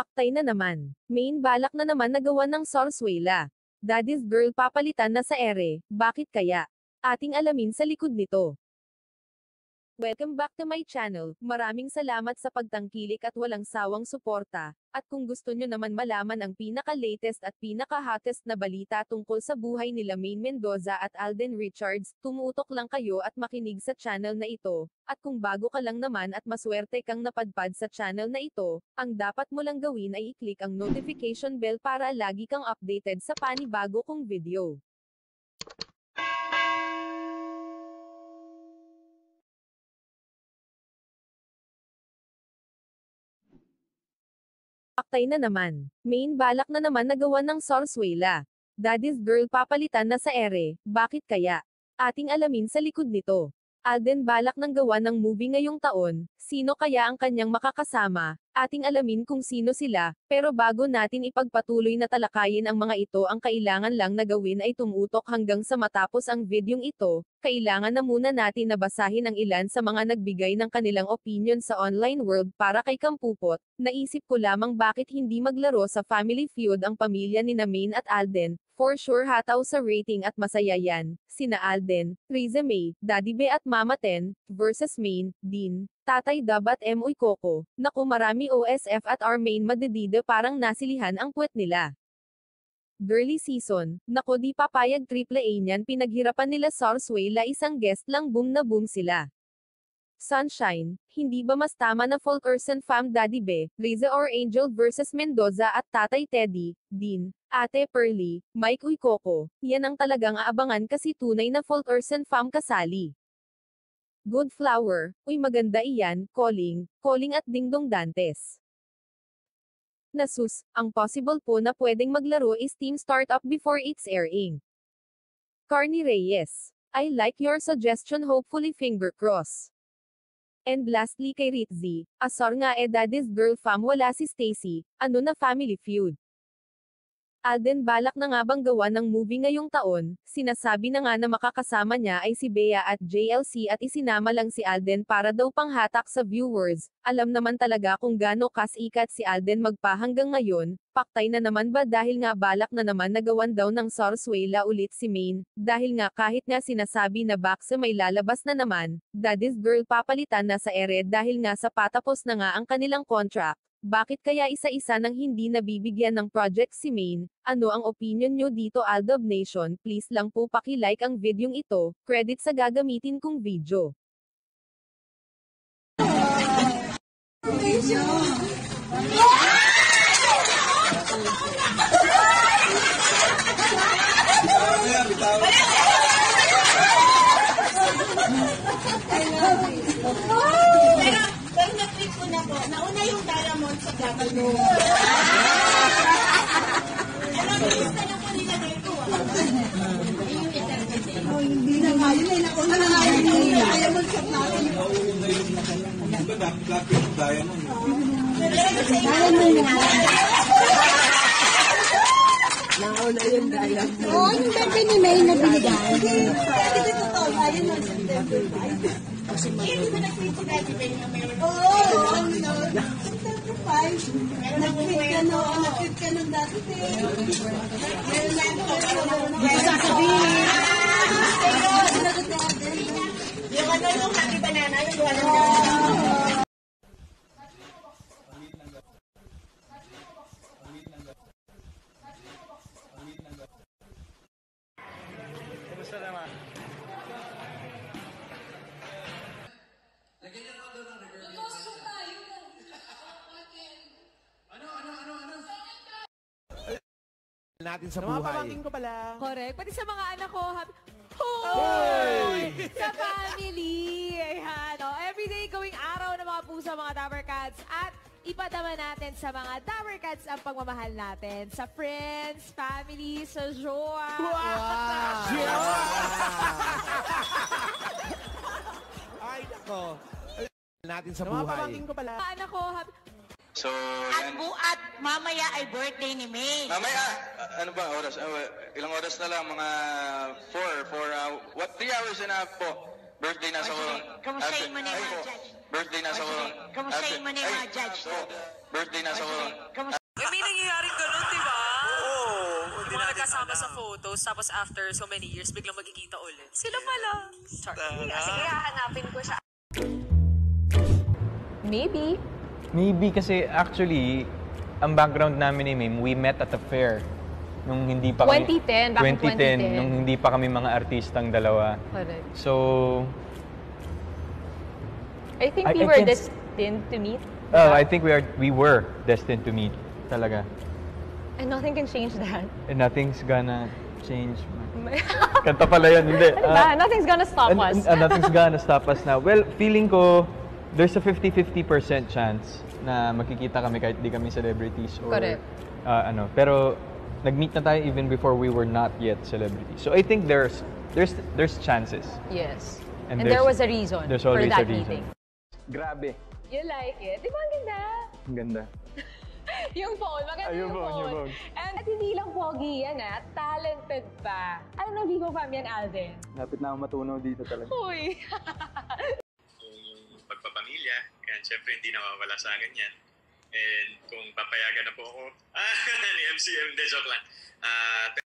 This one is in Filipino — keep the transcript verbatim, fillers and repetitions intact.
Aktay na naman. Main balak na naman nagawa ng Sorsuela. Daddy's girl papalitan na sa ere, bakit kaya? Ating alamin sa likod nito. Welcome back to my channel, maraming salamat sa pagtangkilik at walang sawang suporta, at kung gusto nyo naman malaman ang pinaka-latest at pinaka-hottest na balita tungkol sa buhay nila Maine Mendoza at Alden Richards, tumutok lang kayo at makinig sa channel na ito, at kung bago ka lang naman at maswerte kang napadpad sa channel na ito, ang dapat mo lang gawin ay i-click ang notification bell para lagi kang updated sa panibago kong video. Aktay na naman. Main balak na naman nagawa ng Sorsuela. Daddy's girl papalitan na sa ere, bakit kaya? Ating alamin sa likod nito. Alden balak ng gawa ng movie ngayong taon, sino kaya ang kanyang makakasama? Ating alamin kung sino sila, pero bago natin ipagpatuloy na talakayin ang mga ito, ang kailangan lang na gawin ay tumutok hanggang sa matapos ang videong ito. Kailangan na muna natin na basahin ang ilan sa mga nagbigay ng kanilang opinion sa online world para kay Kampupot. Naisip ko lamang bakit hindi maglaro sa Family Feud ang pamilya ni Maine at Alden. For sure hataw sa rating at masaya yan. Sina Alden, Riza May, Daddy Be at Mama Ten, versus Maine, Dean, Tatay Dub at Emoy Coco. Naku, marami O S F at our Maine madedide, parang nasilihan ang puwet nila. Girly season, naku di papayag triple A niyan, pinaghirapan nila Sorsuela, isang guest lang, boom na boom sila. Sunshine, hindi ba mas tama na Fulkerson fam Daddy Be, Riza or Angel versus Mendoza at Tatay Teddy, Dean, Ate Pearly, Mike Uy Coco, yan ang talagang aabangan kasi tunay na Fulkerson fam kasali. Good Flower, uy maganda iyan, Calling, Calling at Dingdong Dantes. Nasus, ang possible po na pwedeng maglaro is Team Startup before it's airing. Carney Reyes, I like your suggestion, hopefully finger cross. And lastly kay Ritzy, asor nga eh Daddy's girl fam wala si Stacy, ano na Family Feud. Alden balak na nga bang gawa ng movie ngayong taon, sinasabi na nga na makakasama niya ay si Bea at J L C at isinama lang si Alden para daw panghatak sa viewers. Alam naman talaga kung gaano kasikat si Alden magpa hanggang ngayon, paktay na naman ba dahil nga balak na naman nagawan daw ng Sorsuela ulit si Maine, dahil nga kahit nga sinasabi na bakse may lalabas na naman, Daddy's girl papalitan na sa ere dahil nga sa patapos na nga ang kanilang contract. Bakit kaya isa-isa nang hindi nabibigyan ng project si Maine? Ano ang opinion nyo dito, Aldab Nation? Please lang po paki-like ang videong ito, credit sa gagamitin kong video. Pero na-trip ko na po, nauna yung Diamond sa Gagano. Alam mo, gusto na po nilagay ko. Oh, hindi na nga yun eh. Nauna na nga yun yung Diamond sa Gagano. Diba dapat yung Diamond? Diamond na. Nauna yung Diamond. Oo, yung birthday ni May na binigay. Dati dito to, ayun na September five. Eh, di ba nag-tweet si Daddy Ben na meron? Oo! September five. Nag-tweet ka no, nag-tweet ka ng Daddy Ben. Meron lang ko. Hindi sasabihin. Yung ano yung happy banana, yung walang Daddy. Kumusta naman? Natin sa buhay. Pamangkin ko pala. Correct. Pati sa mga anak ko, happy... Hoy! Sa family! Ayan, oh. Everyday going araw ng mga puso, mga Dapper Cats. At ipadama natin sa mga Dapper Cats ang pagmamahal natin. Sa friends, family, sa jowa. Wow! Ay, nako. Natin sa buhay. Pamangkin ko pala. Mga anak ko, happy... So, At yan. buat mamaya ay birthday ni May. Mamaya, uh, ano ba oras? Uh, ilang oras na lang? Mga four, four, uh, what, three hours and a half po. Birthday na sa ko. Kamustahin mo na yung mga judge. Birthday na sa ko. Kamustahin mo na yung mga judge. So, birthday na sa... Eh, may nangyayaring ganun, di ba? Oo. Yung mga nagkasama sa photos, tapos after so many years, biglang magkikita ulit. Sila pala. Char. Sige, hahanapin ko siya. Maybe. Maybe kasi actually, ang background namin ni Mim, we met at a fair. Nung hindi pa kami... twenty ten, back in twenty ten. Nung hindi pa kami mga artistang dalawa. Correct. So... I think I- we I were can s- destined to meet. Oh, I think we are we were destined to meet. Talaga. And nothing can change that. And nothing's gonna change. Kanta pala yun, hindi. Ano ba? Ah, Nothing's gonna stop and- us. and- and nothing's gonna stop us now. Well, feeling ko, there's a fifty fifty percent chance na makikita kami kahit di kami celebrities. Or, Correct. ah, ano. Pero, nag-meet na tayo even before we were not yet celebrities. So I think there's there's there's chances. Yes. And And, there there's- was a reason there's for always that a reason. meeting. Grabe. You like it? Di ba ang ganda? Ang ganda. Yung phone, maganda Ay, yung yung, phone, phone. yung phone. And at hindi lang pogi yan ah, talented pa. Ano na Vivo Fam yan, Alden? Lapit na akong matunaw dito talaga. Uy! Yung pagpapamilya, kaya syempre hindi nawawala sa akin yan. And kung papayagan na po ako, ah, ni M C M, de joke lang. Ah,